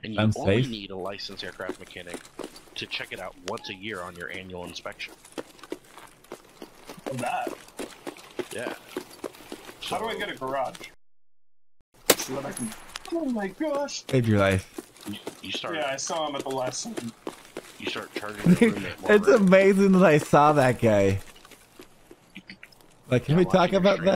and you only need a licensed aircraft mechanic to check it out once a year on your annual inspection. That. Yeah. How do I get a garage? So that I can. Oh my gosh! Save your life. You start. Yeah, I saw him at the last second. You start charging your roommate more. It's amazing that I saw that guy. Like, can we talk about that?